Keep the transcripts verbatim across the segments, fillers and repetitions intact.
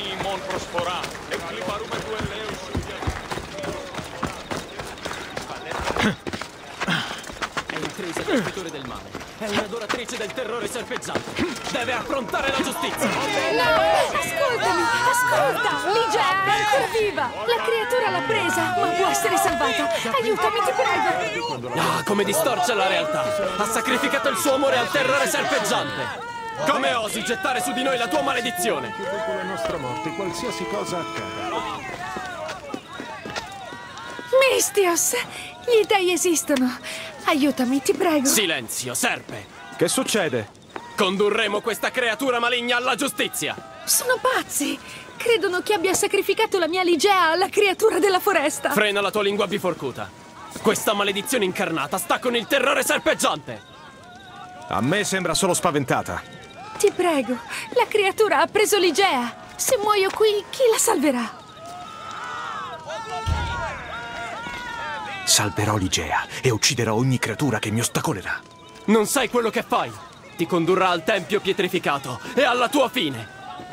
mon prospora. E cliparume due leus. È intrisa servitore del male. È un'adoratrice del terrore serpeggiante. Deve affrontare la giustizia. No! Ascoltami! Ascolta! Ligia è ancora viva! La creatura l'ha presa, ma può essere salvata! Aiutami, ti prego! Ah, come distorce la realtà! Ha sacrificato il suo amore al terrore serpeggiante! Come osi gettare su di noi la tua maledizione? Che dopo la nostra morte qualsiasi cosa accada. Mistios! Gli dei esistono! Aiutami, ti prego! Silenzio, serpe! Che succede? Condurremo questa creatura maligna alla giustizia! Sono pazzi! Credono che abbia sacrificato la mia Ligea alla creatura della foresta! Frena la tua lingua biforcuta! Questa maledizione incarnata sta con il terrore serpeggiante! A me sembra solo spaventata. Ti prego, la creatura ha preso Ligea! Se muoio qui, chi la salverà? Salverò Ligea e ucciderò ogni creatura che mi ostacolerà. Non sai quello che fai! Ti condurrà al tempio pietrificato e alla tua fine!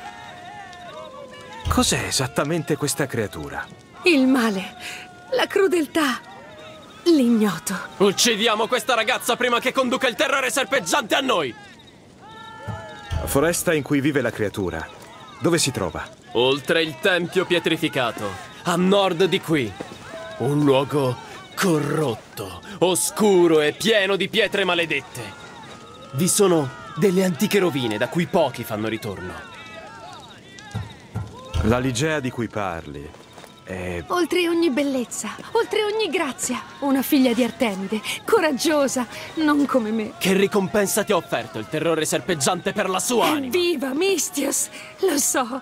Cos'è esattamente questa creatura? Il male, la crudeltà, l'ignoto. Uccidiamo questa ragazza prima che conduca il terrore serpeggiante a noi! La foresta in cui vive la creatura, dove si trova? Oltre il tempio pietrificato, a nord di qui. Un luogo corrotto, oscuro e pieno di pietre maledette. Vi sono delle antiche rovine da cui pochi fanno ritorno. La Ligea di cui parli è... Oltre ogni bellezza, oltre ogni grazia, una figlia di Artemide, coraggiosa, non come me. Che ricompensa ti ha offerto il terrore serpeggiante per la sua anima? Viva, Mistios! Lo so.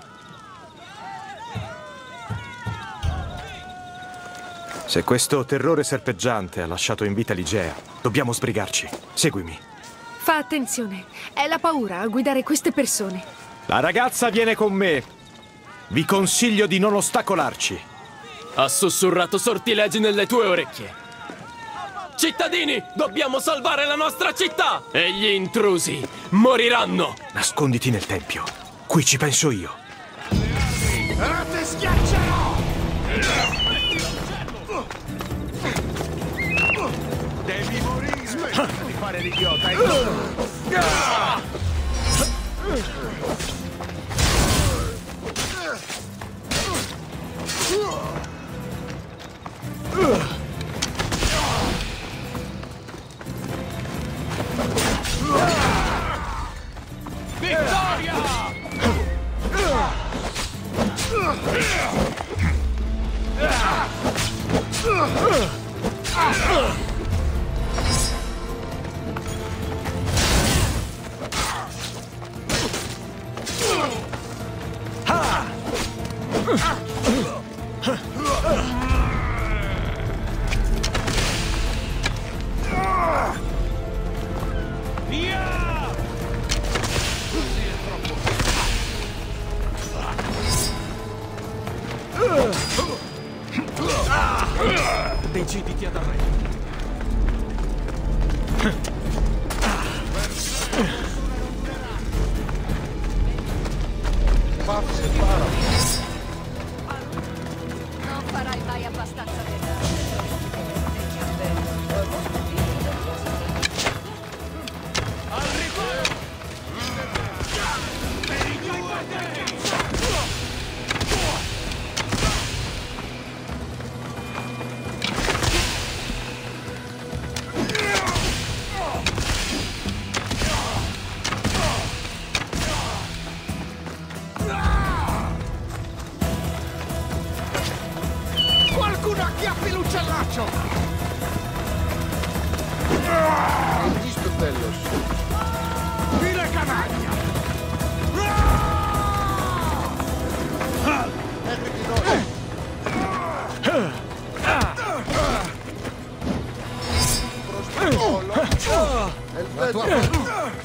Se questo terrore serpeggiante ha lasciato in vita Ligea, dobbiamo sbrigarci. Seguimi. Fa attenzione, è la paura a guidare queste persone. La ragazza viene con me. Vi consiglio di non ostacolarci. Ha sussurrato sortilegi nelle tue orecchie. Cittadini, dobbiamo salvare la nostra città! E gli intrusi moriranno! Nasconditi nel tempio. Qui ci penso io. Ora ti schiaccerò! Devi morire! Smetti di fare l'idiota! Vittoria! Deciditi ad arrendere. Non farai mai abbastanza bene. Qualcuno acchiappi l'uccellaccio! Hai visto Tellos? File canaglia! Ecco di noi! Prospetto! È il vento!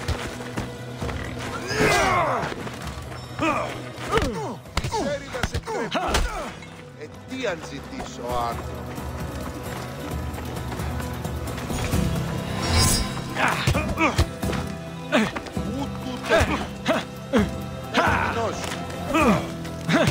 Seri da segreto! E ti anzi ti so altro! Uttu te!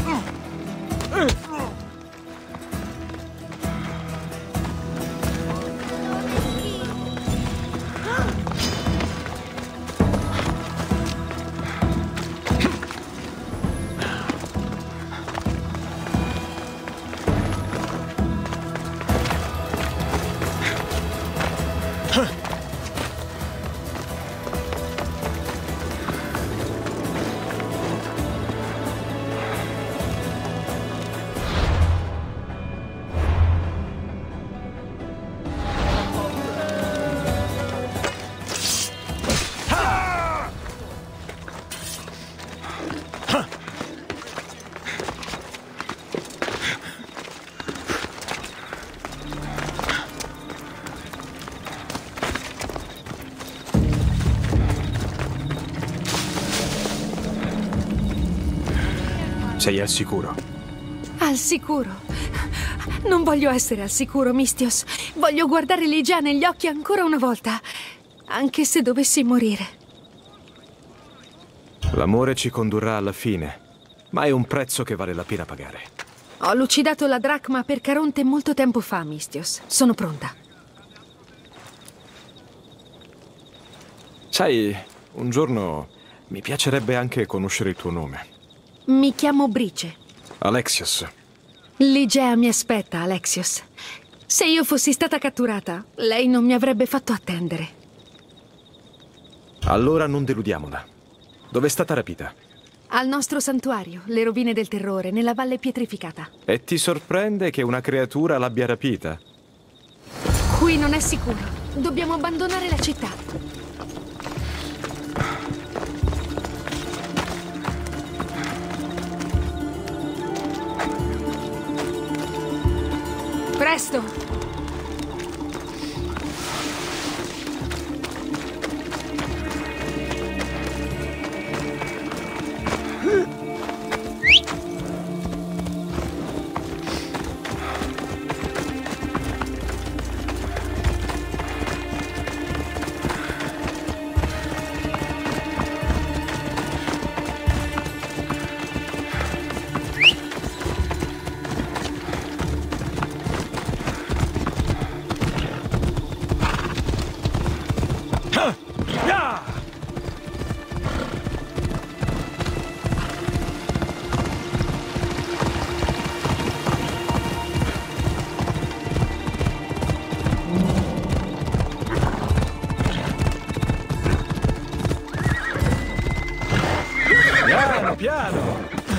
Sei al sicuro? Al sicuro. Non voglio essere al sicuro, Mistios. Voglio guardare Ligia negli occhi ancora una volta, anche se dovessi morire. L'amore ci condurrà alla fine, ma è un prezzo che vale la pena pagare. Ho lucidato la dracma per Caronte molto tempo fa, Mistios. Sono pronta. Sai, un giorno mi piacerebbe anche conoscere il tuo nome. Mi chiamo Brice. Alexios. Ligea mi aspetta, Alexios. Se io fossi stata catturata, lei non mi avrebbe fatto attendere. Allora non deludiamola. Dove è stata rapita? Al nostro santuario, le rovine del terrore, nella valle pietrificata. E ti sorprende che una creatura l'abbia rapita? Qui non è sicuro. Dobbiamo abbandonare la città. Presto! Piano, piano!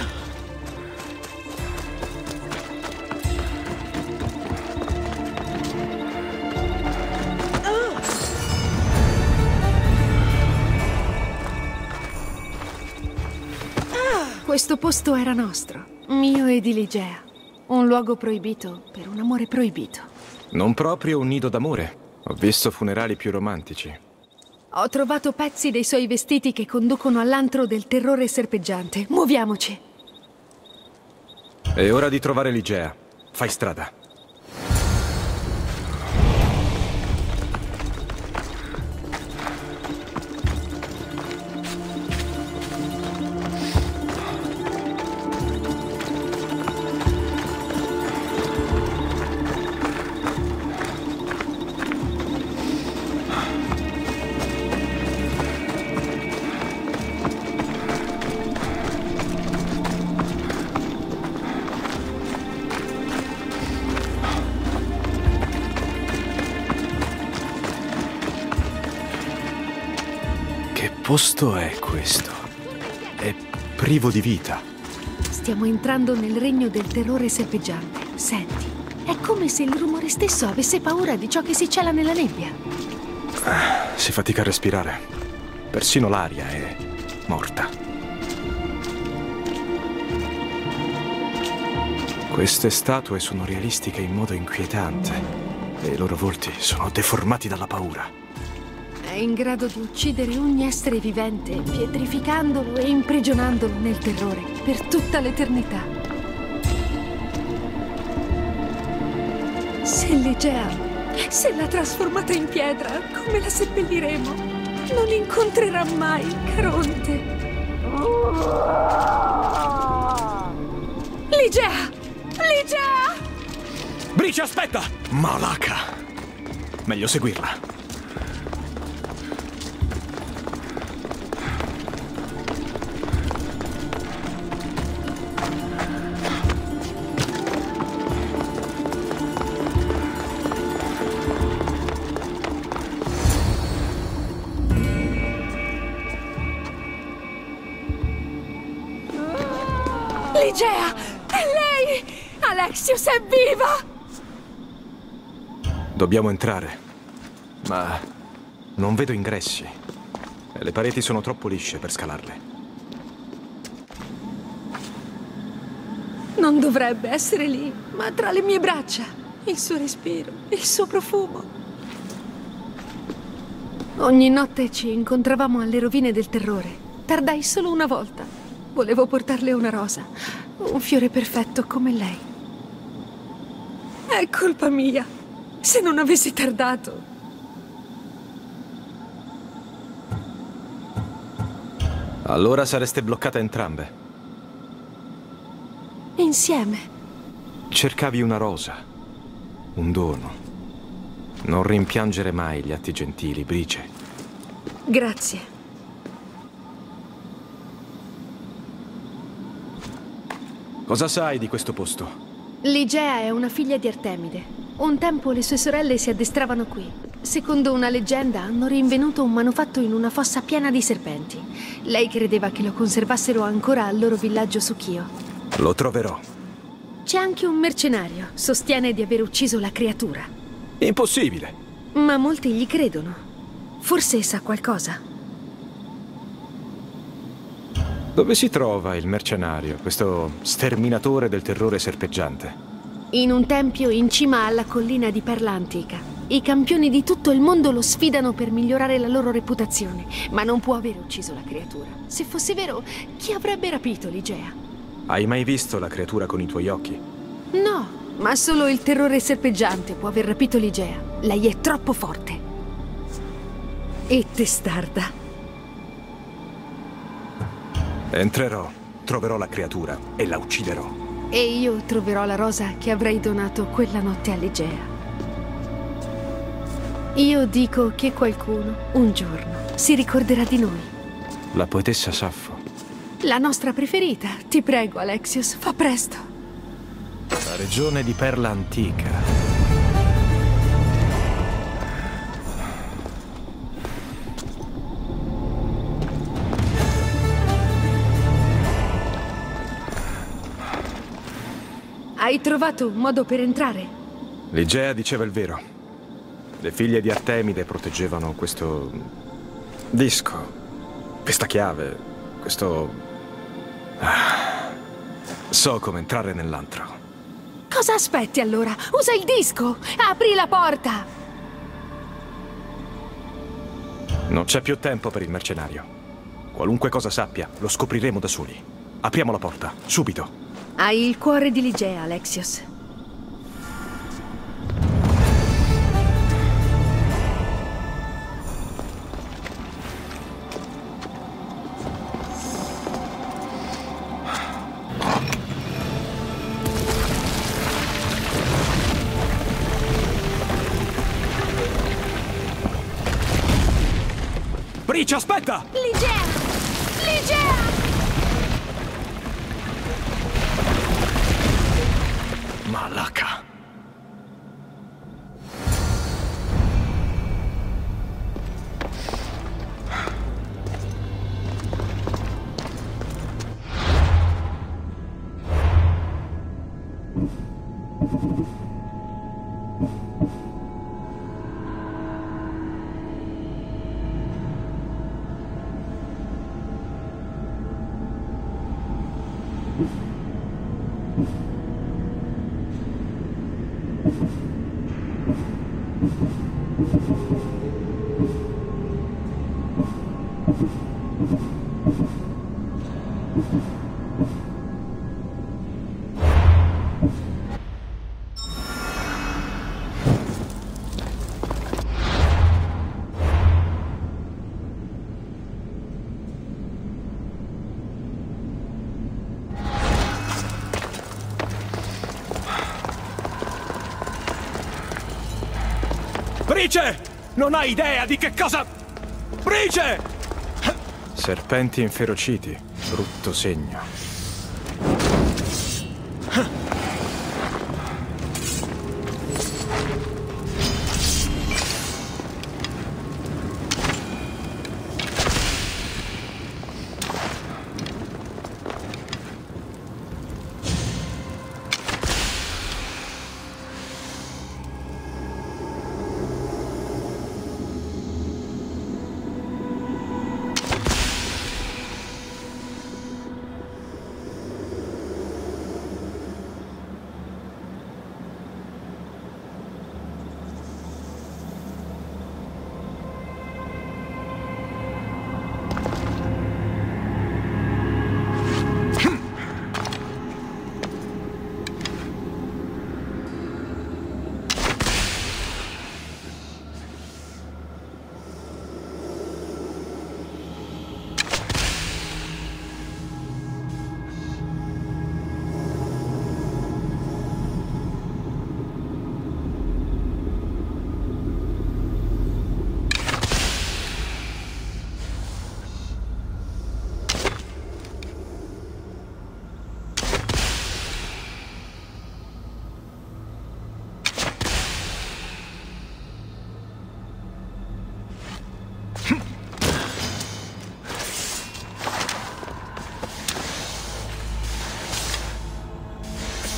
Questo posto era nostro, mio e di Ligea. Un luogo proibito per un amore proibito. Non proprio un nido d'amore. Ho visto funerali più romantici. Ho trovato pezzi dei suoi vestiti che conducono all'antro del terrore serpeggiante. Muoviamoci! È ora di trovare Ligea. Fai strada. Che posto è questo? È privo di vita. Stiamo entrando nel regno del terrore serpeggiante. Senti, è come se il rumore stesso avesse paura di ciò che si cela nella nebbia. Ah, si fatica a respirare. Persino l'aria è morta. Queste statue sono realistiche in modo inquietante e i loro volti sono deformati dalla paura. È in grado di uccidere ogni essere vivente, pietrificandolo e imprigionandolo nel terrore per tutta l'eternità. Se Ligea, se l'ha trasformata in pietra, come la seppelliremo? Non incontrerà mai Caronte. Ligea! Ligea! Brice, aspetta! Malaka! Meglio seguirla. Ligea! È lei! Alexios è viva! Dobbiamo entrare, ma non vedo ingressi. E le pareti sono troppo lisce per scalarle. Non dovrebbe essere lì, ma tra le mie braccia. Il suo respiro, il suo profumo. Ogni notte ci incontravamo alle rovine del terrore. Tardai solo una volta. Volevo portarle una rosa, Un fiore perfetto come lei. È colpa mia. Se non avessi tardato. Allora sareste bloccate entrambe. Insieme. Cercavi una rosa, un dono. Non rimpiangere mai gli atti gentili, Brice. Grazie. Cosa sai di questo posto? Ligea è una figlia di Artemide. Un tempo le sue sorelle si addestravano qui. Secondo una leggenda hanno rinvenuto un manufatto in una fossa piena di serpenti. Lei credeva che lo conservassero ancora al loro villaggio su Chio. Lo troverò. C'è anche un mercenario. Sostiene di aver ucciso la creatura. Impossibile. Ma molti gli credono. Forse sa qualcosa. Dove si trova il mercenario, questo sterminatore del terrore serpeggiante? In un tempio in cima alla collina di Perla Antica. I campioni di tutto il mondo lo sfidano per migliorare la loro reputazione, ma non può aver ucciso la creatura. Se fosse vero, chi avrebbe rapito Ligea? Hai mai visto la creatura con i tuoi occhi? No, ma solo il terrore serpeggiante può aver rapito Ligea. Lei è troppo forte. E testarda. Entrerò, troverò la creatura e la ucciderò. E io troverò la rosa che avrei donato quella notte a Ligea. Io dico che qualcuno, un giorno, si ricorderà di noi. La poetessa Saffo. La nostra preferita. Ti prego, Alexios, fa presto. La regione di Perla Antica. Hai trovato un modo per entrare? Ligea diceva il vero. Le figlie di Artemide proteggevano questo disco, questa chiave, questo... Ah. So come entrare nell'antro. Cosa aspetti allora? Usa il disco! Apri la porta! Non c'è più tempo per il mercenario. Qualunque cosa sappia, lo scopriremo da soli. Apriamo la porta, subito. Hai il cuore di Ligea, Alexios. Brice, aspetta! Ligea! Ligea! Malaka. Brice! Non hai idea di che cosa... Brice! Serpenti inferociti. Brutto segno.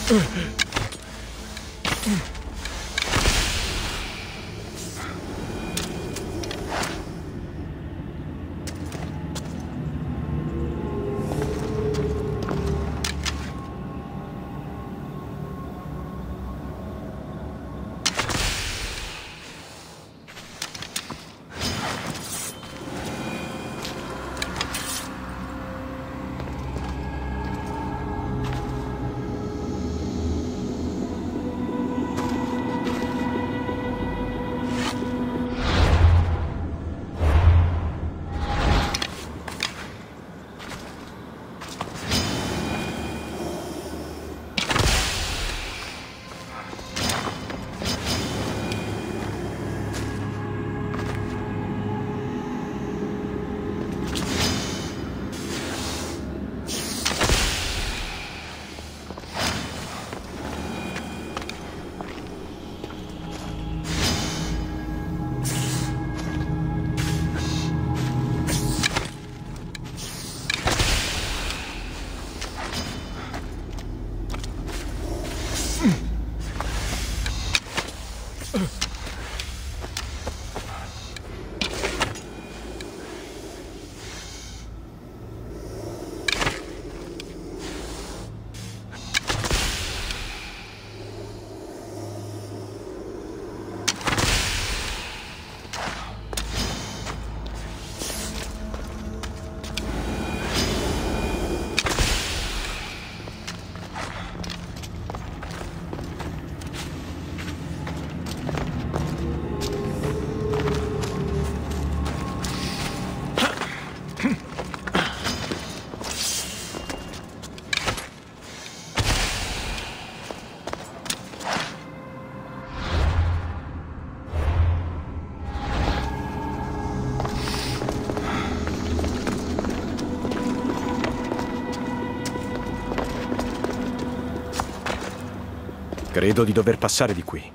Credo di dover passare di qui.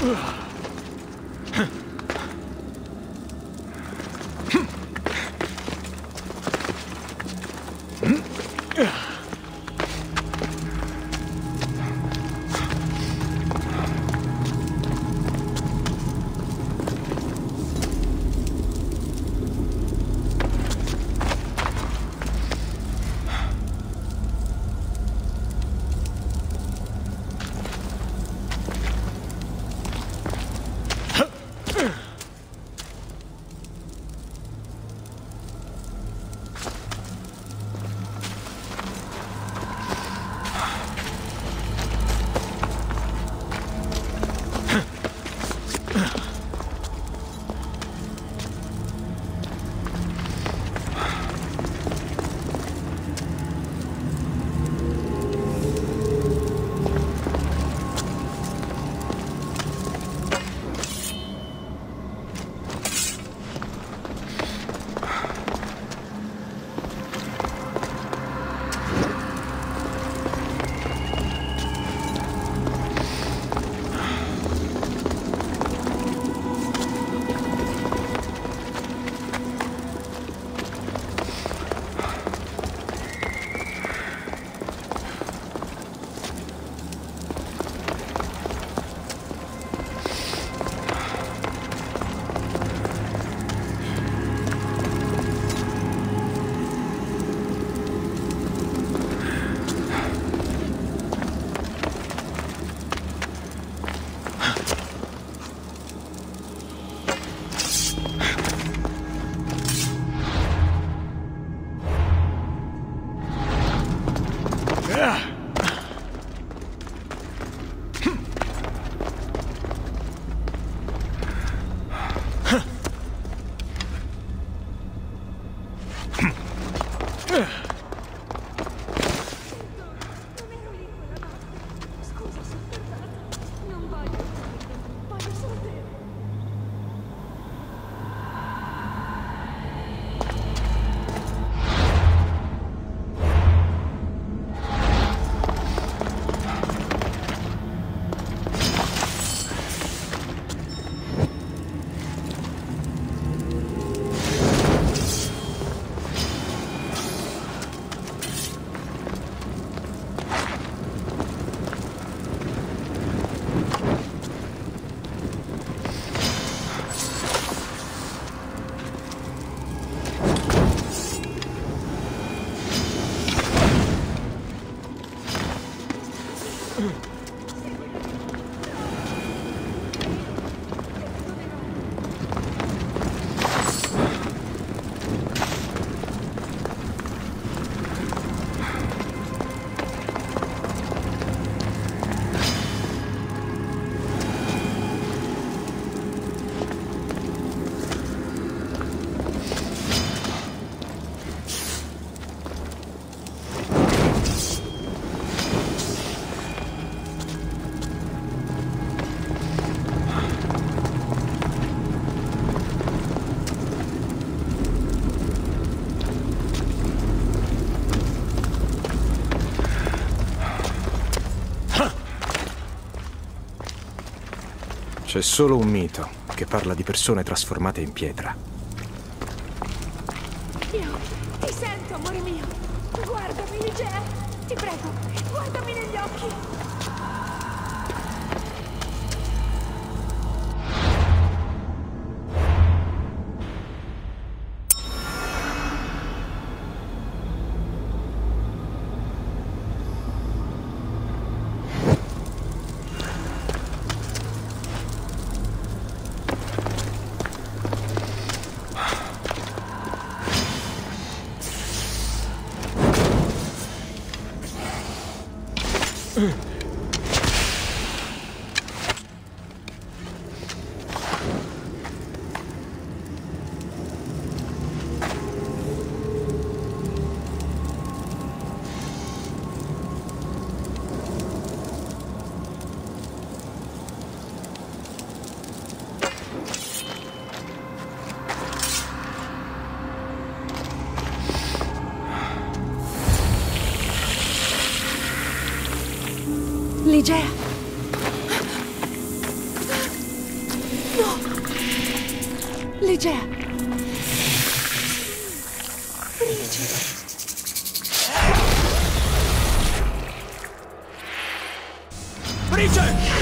C'è solo un mito che parla di persone trasformate in pietra. Io ti sento, amore mio. Guardami, Ligea. Ti prego, guardami negli occhi. Ligea. Meligea! Brice!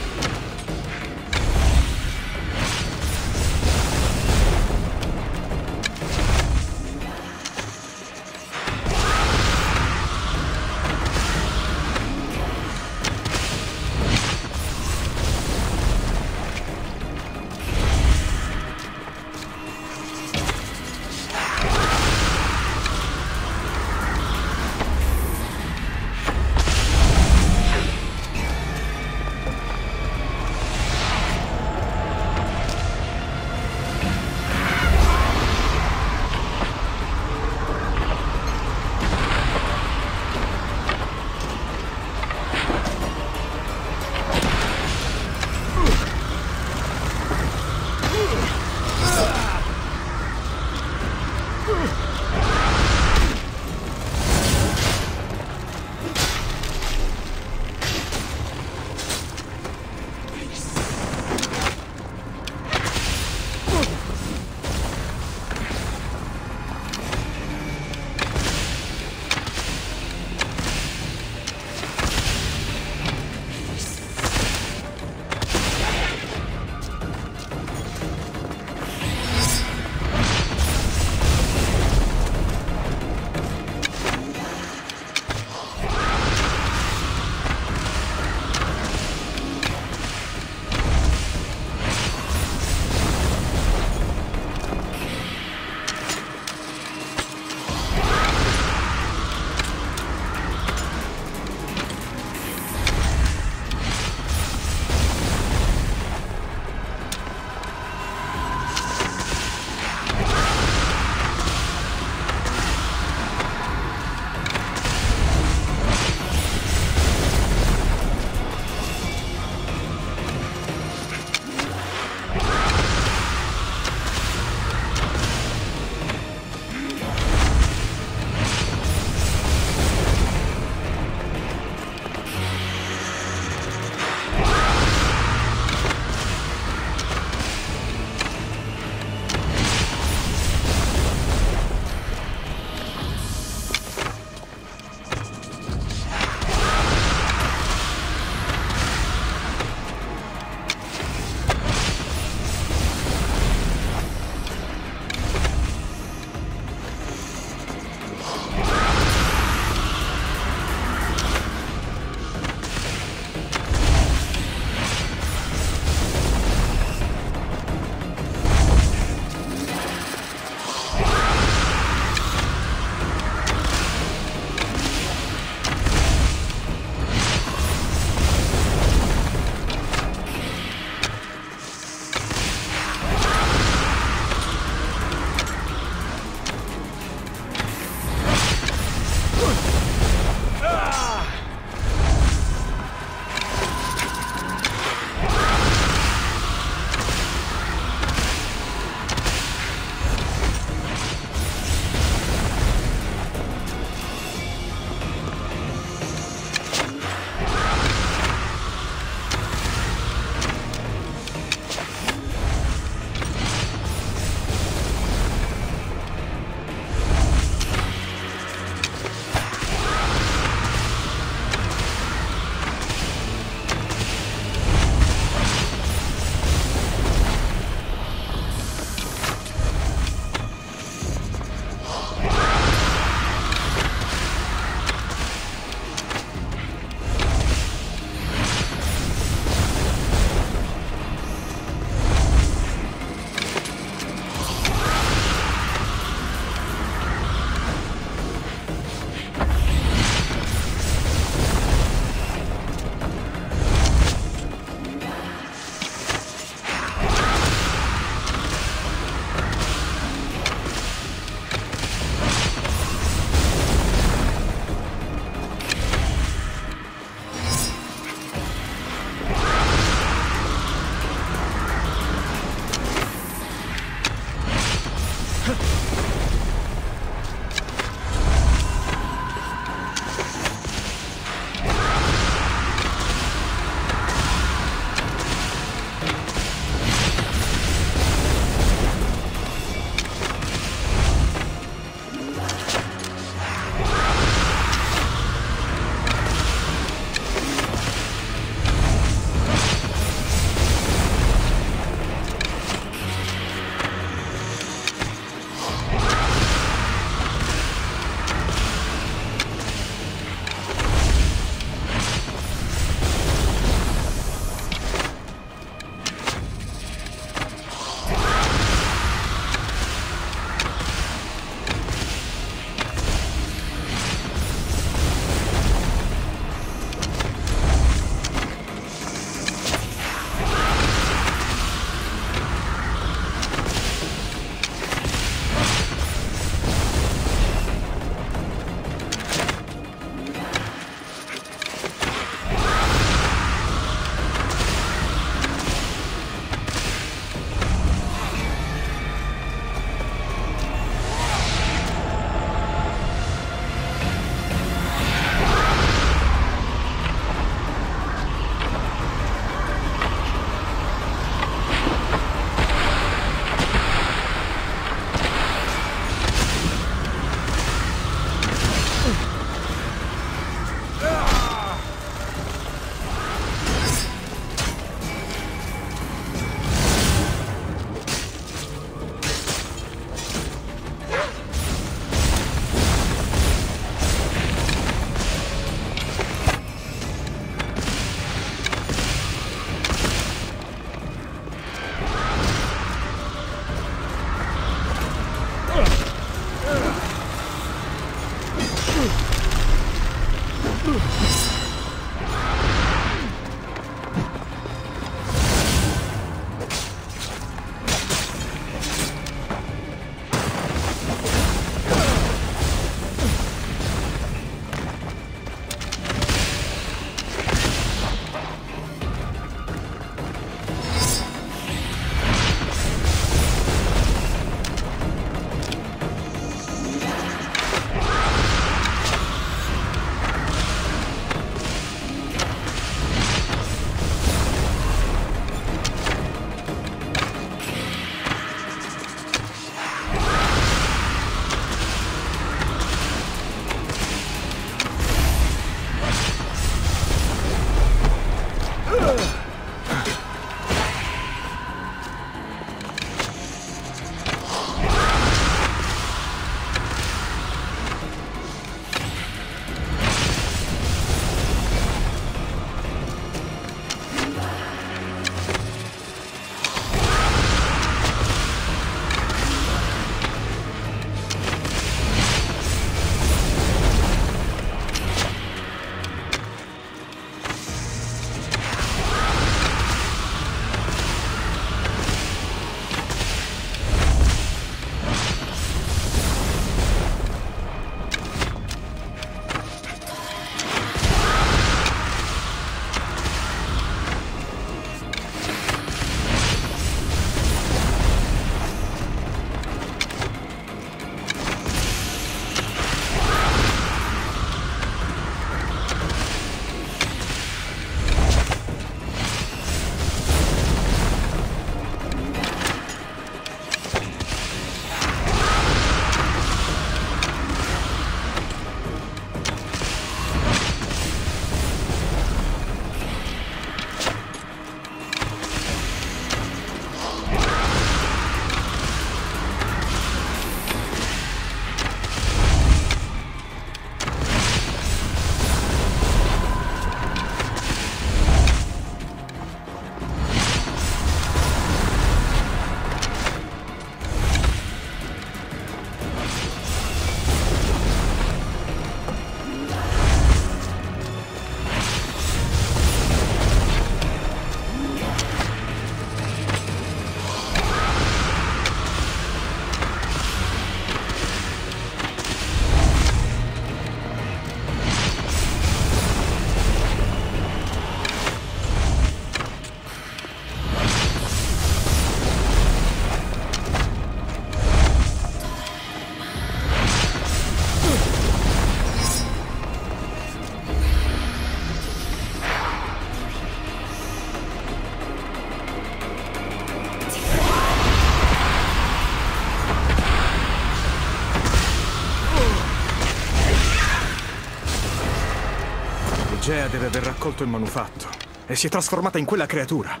Gea deve aver raccolto il manufatto e si è trasformata in quella creatura.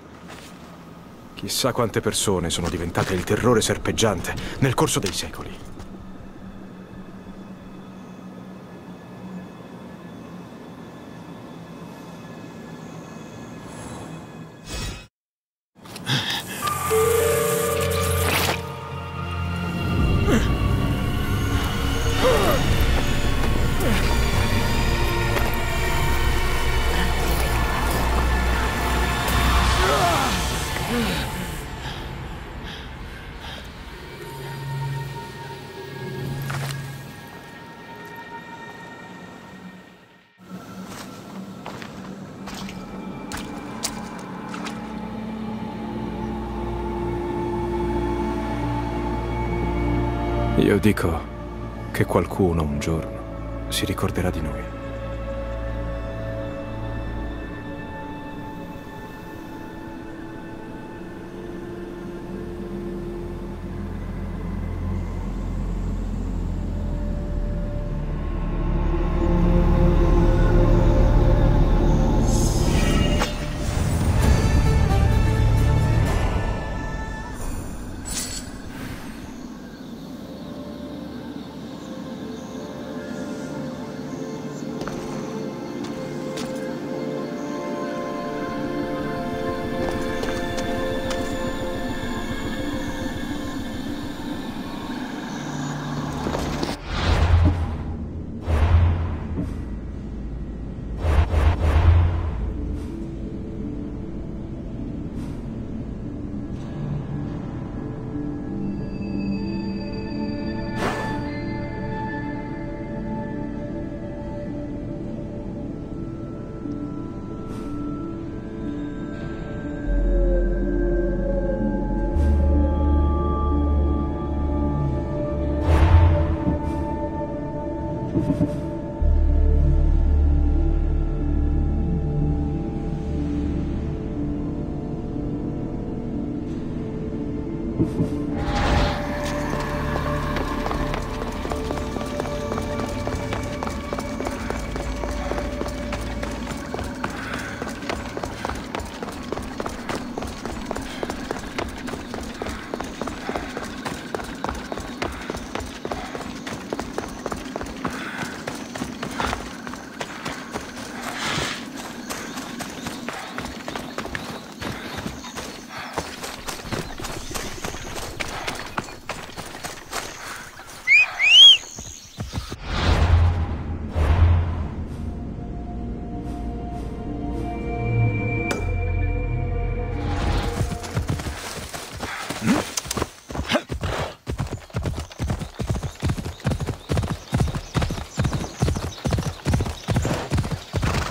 Chissà quante persone sono diventate il terrore serpeggiante nel corso dei secoli. Io dico che qualcuno un giorno si ricorderà di noi.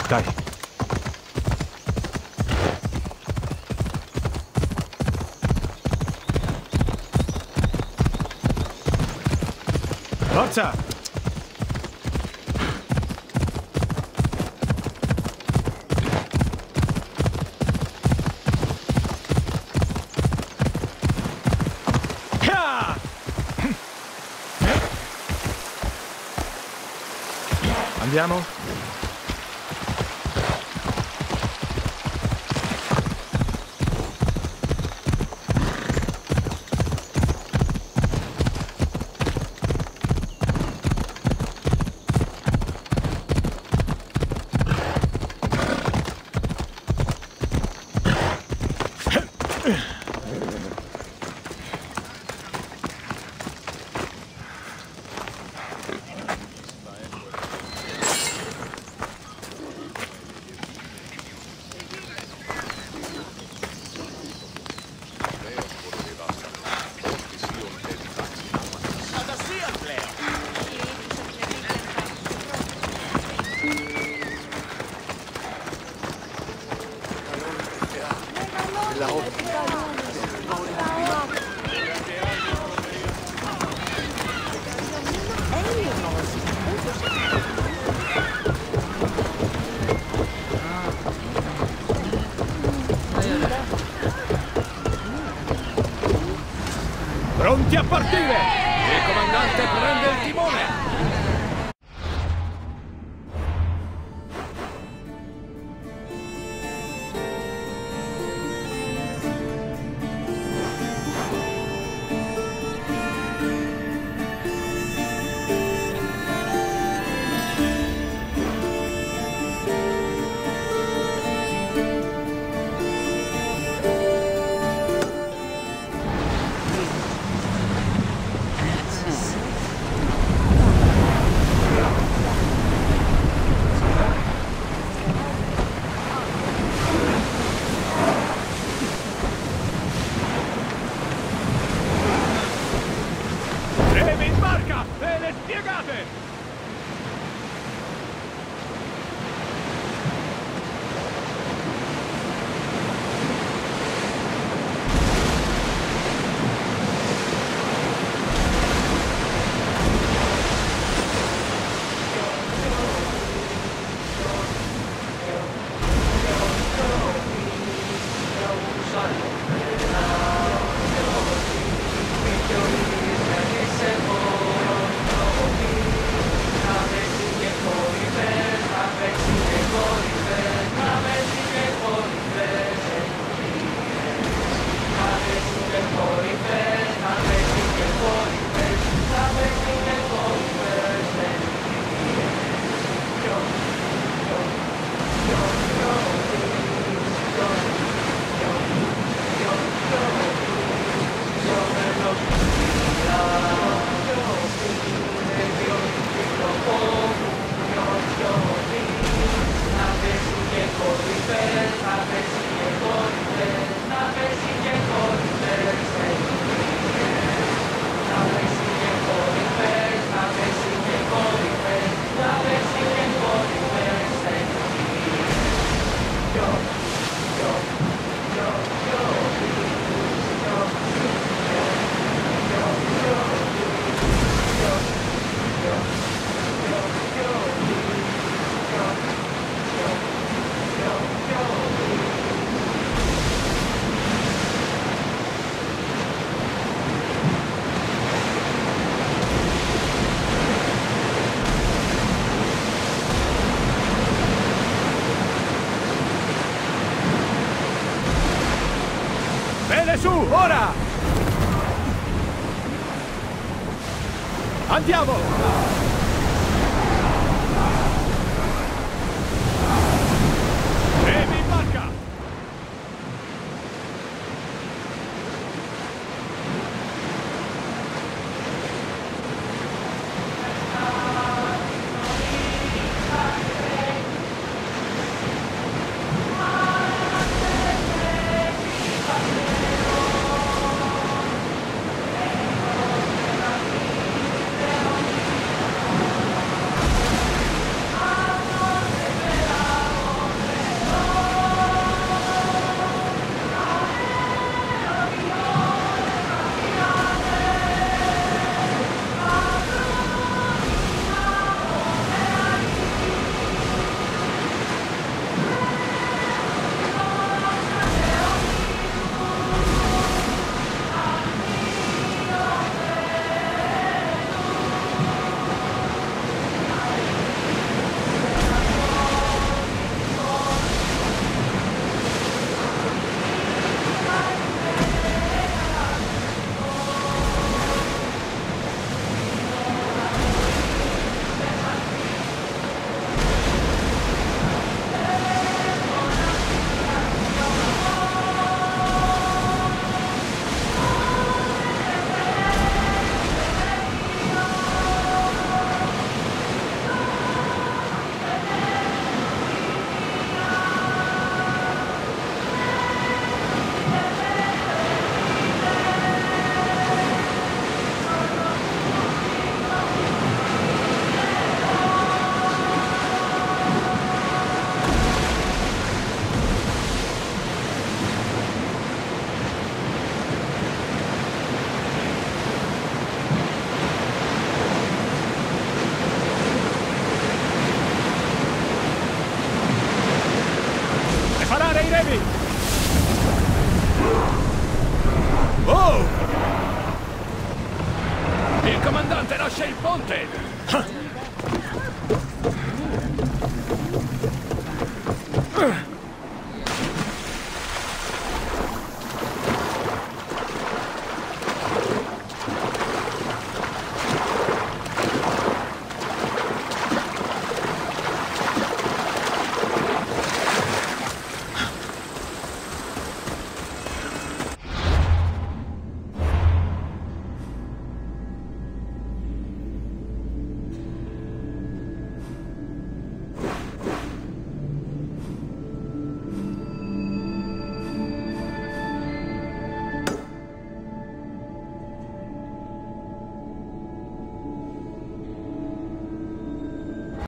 Dai. Forza! Andiamo? Pronti a partire! Il comandante prende il timone! Su, ora! Andiamo! Remi in barca! Fermatevi! Oh! Il comandante lascia il ponte!